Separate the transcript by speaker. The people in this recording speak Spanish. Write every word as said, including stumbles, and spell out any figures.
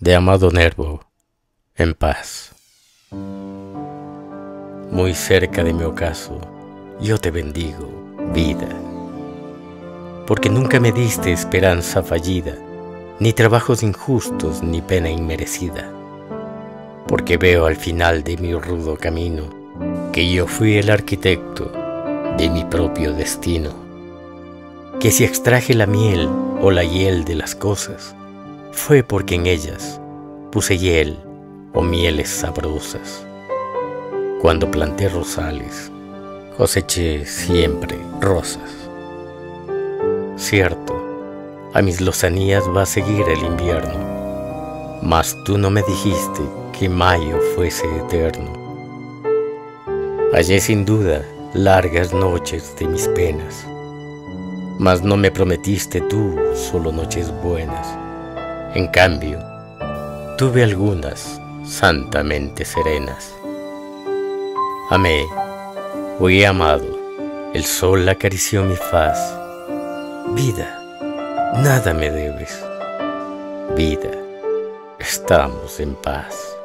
Speaker 1: de Amado Nervo, en paz. Muy cerca de mi ocaso, yo te bendigo, vida, porque nunca me diste esperanza fallida, ni trabajos injustos, ni pena inmerecida, porque veo al final de mi rudo camino que yo fui el arquitecto de mi propio destino, que si extraje la miel o la hiel de las cosas, fue porque en ellas puse hiel o mieles sabrosas. Cuando planté rosales, coseché siempre rosas. Cierto, a mis lozanías va a seguir el invierno, mas tú no me dijiste que mayo fuese eterno. Hallé sin duda largas noches de mis penas, mas no me prometiste tú solo noches buenas. En cambio, tuve algunas santamente serenas. Amé, fui amado, el sol acarició mi faz. Vida, nada me debes. Vida, estamos en paz.